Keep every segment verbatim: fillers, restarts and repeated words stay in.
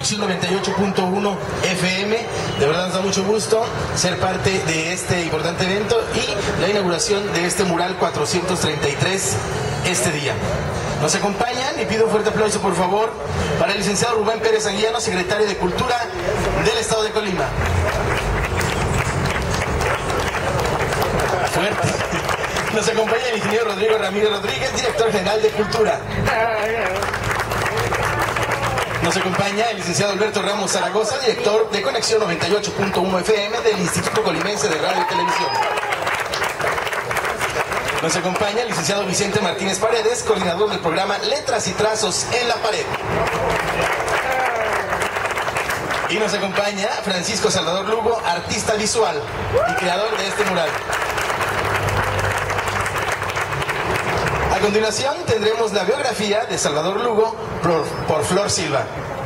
Conexión noventa y ocho punto uno F M. De verdad nos da mucho gusto ser parte de este importante evento y la inauguración de este mural cuatrocientos treinta y tres este día. Nos acompañan y pido un fuerte aplauso, por favor, para el licenciado Rubén Pérez Anguiano, secretario de Cultura del Estado de Colima. Fuerte. Nos acompaña el ingeniero Rodrigo Ramírez Rodríguez, director general de Cultura. Nos acompaña el licenciado Alberto Ramos Zaragoza, director de Conexión noventa y ocho punto uno F M del Instituto Colimense de Radio y Televisión. Nos acompaña el licenciado Vicente Martínez Paredes, coordinador del programa Letras y Trazos en la Pared. Y nos acompaña Francisco Salvador Lugo, artista visual y creador de este mural. A continuación tendremos la biografía de Salvador Lugo por, por Flor Silva.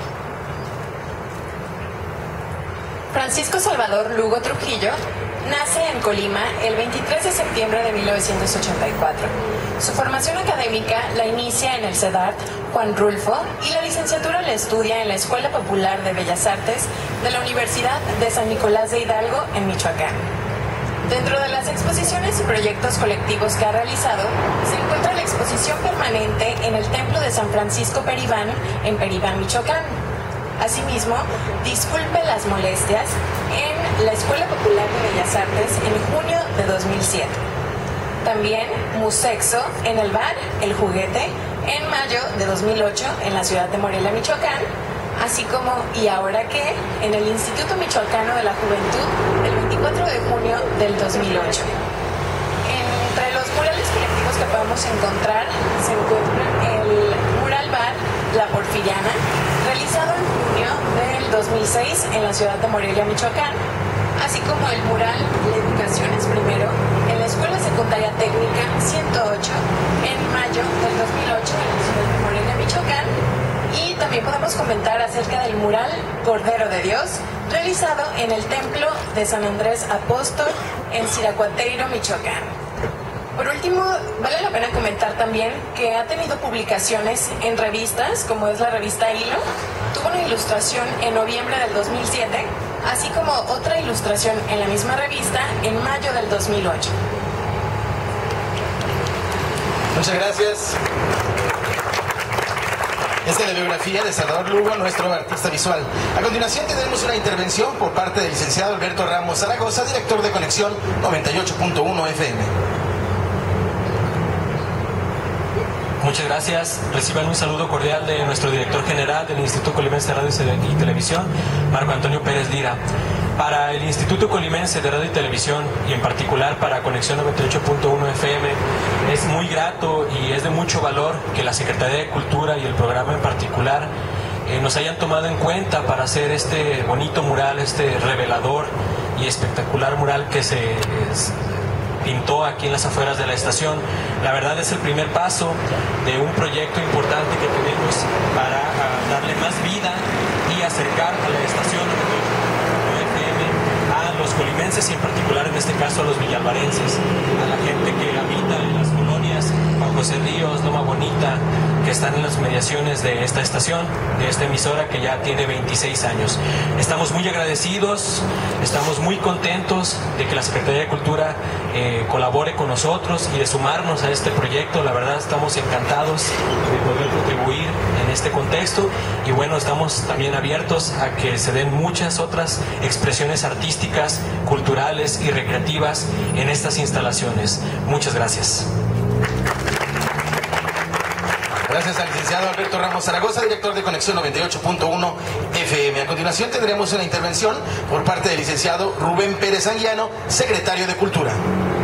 Francisco Salvador Lugo Trujillo nace en Colima el veintitrés de septiembre de mil novecientos ochenta y cuatro. Su formación académica la inicia en el CEDART Juan Rulfo y la licenciatura la estudia en la Escuela Popular de Bellas Artes de la Universidad de San Nicolás de Hidalgo en Michoacán. Dentro de las exposiciones y proyectos colectivos que ha realizado, se encuentra la exposición permanente en el Templo de San Francisco Peribán, en Peribán, Michoacán. Asimismo, Disculpe las molestias, en la Escuela Popular de Bellas Artes en junio de dos mil siete. También Musexo, en el bar El Juguete, en mayo de dos mil ocho, en la ciudad de Morelia, Michoacán, así como ¿Y ahora qué?, en el Instituto Michoacano de la Juventud, el veinticuatro de junio del dos mil ocho. Entre los murales colectivos que podemos encontrar se encuentra el mural bar La Porfiriana, realizado en junio del dos mil seis en la ciudad de Morelia, Michoacán, así como el mural La Educación es Primero en la Escuela Secundaria Técnica ciento ocho en mayo del dos mil ocho en la ciudad de Morelia, Michoacán. Y también podemos comentar acerca del mural Cordero de Dios, realizado en el Templo de San Andrés Apóstol en Siracuateiro, Michoacán. Por último, vale la pena comentar también que ha tenido publicaciones en revistas, como es la revista Hilo. Tuvo una ilustración en noviembre del dos mil siete, así como otra ilustración en la misma revista en mayo del dos mil ocho. Muchas gracias. Esta es la biografía de Salvador Lugo, nuestro artista visual. A continuación tendremos una intervención por parte del licenciado Alberto Ramos Zaragoza, director de Conexión noventa y ocho punto uno F M. Muchas gracias. Reciban un saludo cordial de nuestro director general del Instituto Colimense de Radio y Televisión, Marco Antonio Pérez Lira. Para el Instituto Colimense de Radio y Televisión, y en particular para Conexión noventa y ocho punto uno F M, es muy grato y es de mucho valor que la Secretaría de Cultura y el programa en particular eh, nos hayan tomado en cuenta para hacer este bonito mural, este revelador y espectacular mural que se es, pintó aquí en las afueras de la estación. La verdad es el primer paso de un proyecto importante que tenemos para uh, darle más vida y acercar a la estación a los colimenses y en particular en este caso a los villalvarenses, a la gente que habita en las colonias Juan José Ríos, Loma Bonita, que están en las mediaciones de esta estación, de esta emisora que ya tiene veintiséis años. Estamos muy agradecidos, estamos muy contentos de que la Secretaría de Cultura eh, colabore con nosotros y de sumarnos a este proyecto. La verdad estamos encantados de poder contribuir en este contexto y bueno, estamos también abiertos a que se den muchas otras expresiones artísticas, culturales y recreativas en estas instalaciones. Muchas gracias. Gracias al licenciado Alberto Ramos Zaragoza, director de Conexión noventa y ocho punto uno F M. A continuación tendremos una intervención por parte del licenciado Rubén Pérez Anguiano, secretario de Cultura.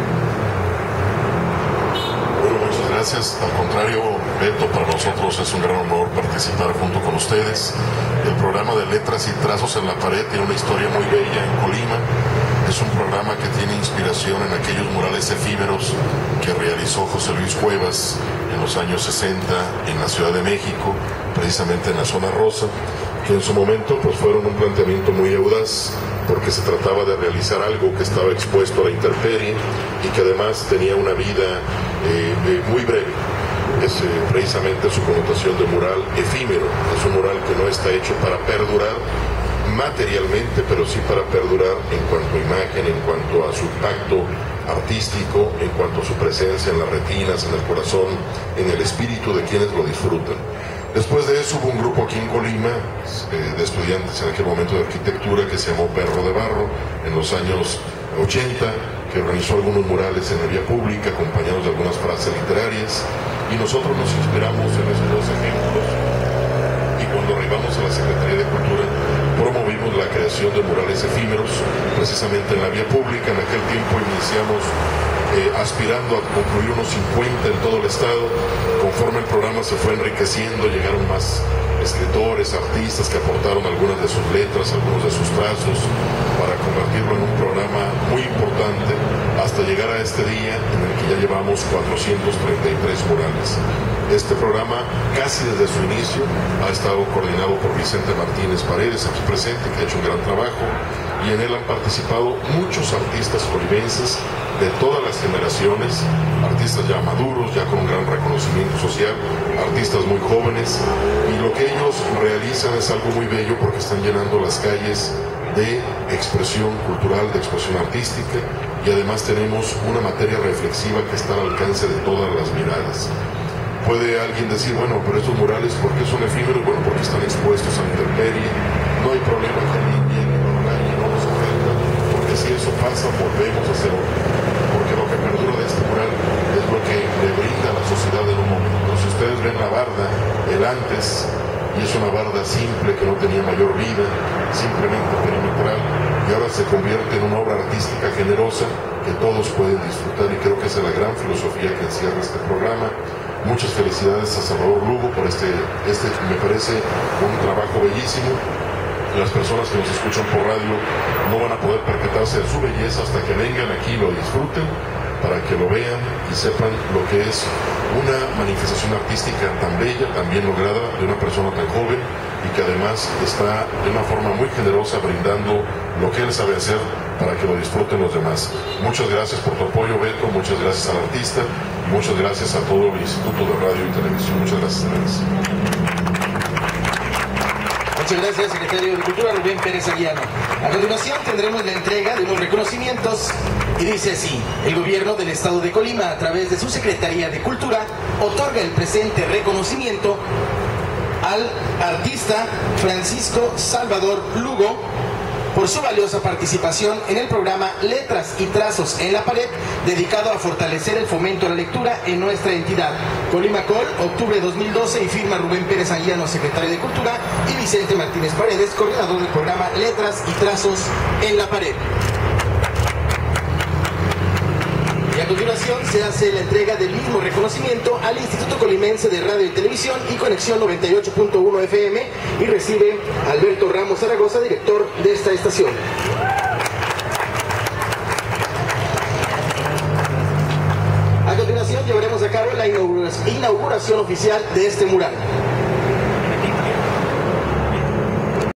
Bueno, muchas gracias. Al contrario, Beto, para nosotros es un gran honor participar junto con ustedes. El programa de Letras y Trazos en la Pared tiene una historia muy bella en Colima. Es un programa que tiene inspiración en aquellos murales efímeros que realizó José Luis Cuevas en los años sesenta en la Ciudad de México, precisamente en la zona rosa, que en su momento pues fueron un planteamiento muy audaz, porque se trataba de realizar algo que estaba expuesto a la intemperie y que además tenía una vida eh, eh, muy breve. es eh, precisamente su connotación de mural efímero. Es un mural que no está hecho para perdurar materialmente, pero sí para perdurar en cuanto a imagen, en cuanto a su impacto artístico, en cuanto a su presencia en las retinas, en el corazón, en el espíritu de quienes lo disfrutan. Después de eso hubo un grupo aquí en Colima eh, de estudiantes en aquel momento de arquitectura que se llamó Perro de Barro en los años ochenta, que organizó algunos murales en la vía pública acompañados de algunas frases literarias, y nosotros nos inspiramos en esos dos ejemplos, y cuando arribamos a la Secretaría de Cultura promovimos la creación de murales efímeros precisamente en la vía pública. En aquel tiempo iniciamos eh, aspirando a concluir unos cincuenta en todo el estado. Conforme el programa se fue enriqueciendo, llegaron más escritores, artistas que aportaron algunas de sus letras, algunos de sus trazos, para convertirlo en un programa muy importante, hasta llegar a este día en el que ya llevamos cuatrocientos treinta y tres murales. Este programa, casi desde su inicio, ha estado coordinado por Vicente Martínez Paredes, aquí presente, que ha hecho un gran trabajo, y en él han participado muchos artistas colimenses de todas las generaciones, artistas ya maduros, ya con un gran reconocimiento social, artistas muy jóvenes, y lo que ellos realizan es algo muy bello porque están llenando las calles de expresión cultural, de expresión artística, y además tenemos una materia reflexiva que está al alcance de todas las miradas. Puede alguien decir, bueno, pero estos murales, ¿por qué son efímeros? Bueno, porque están expuestos a la intemperie, no hay problema que alguien llegue, no regañe, no nos ofenda, porque si eso pasa, volvemos a hacer otro. Porque lo que perdura de este mural es lo que le brinda a la sociedad en un momento. Si ustedes ven la barda, el antes, y es una barda simple que no tenía mayor vida, simplemente perimetral, y ahora se convierte en una obra artística generosa que todos pueden disfrutar, y creo que esa es la gran filosofía que encierra este programa. Muchas felicidades a Salvador Lugo por este, este me parece un trabajo bellísimo. Las personas que nos escuchan por radio no van a poder percatarse de su belleza hasta que vengan aquí y lo disfruten, para que lo vean y sepan lo que es una manifestación artística tan bella, tan bien lograda, de una persona tan joven, y que además está de una forma muy generosa brindando lo que él sabe hacer para que lo disfruten los demás. Muchas gracias por tu apoyo, Beto, muchas gracias al artista y muchas gracias a todo el Instituto de Radio y Televisión. Muchas gracias, Andrés. Muchas gracias, secretario de Cultura Rubén Pérez Aguiano. A continuación tendremos la entrega de unos reconocimientos, y dice así: el gobierno del estado de Colima, a través de su Secretaría de Cultura, otorga el presente reconocimiento al artista Francisco Salvador Lugo por su valiosa participación en el programa Letras y Trazos en la Pared, dedicado a fortalecer el fomento a la lectura en nuestra entidad. Colimacol, octubre de dos mil doce, y firma Rubén Pérez Aguiano, secretario de Cultura, y Vicente Martínez Paredes, coordinador del programa Letras y Trazos en la Pared. Y a continuación se hace la entrega del mismo reconocimiento al Instituto Colimense de Radio y Televisión y Conexión noventa y ocho punto uno F M, y recibe Alberto Ramos Zaragoza, director de esta estación. A continuación llevaremos a cabo la inauguración oficial de este mural.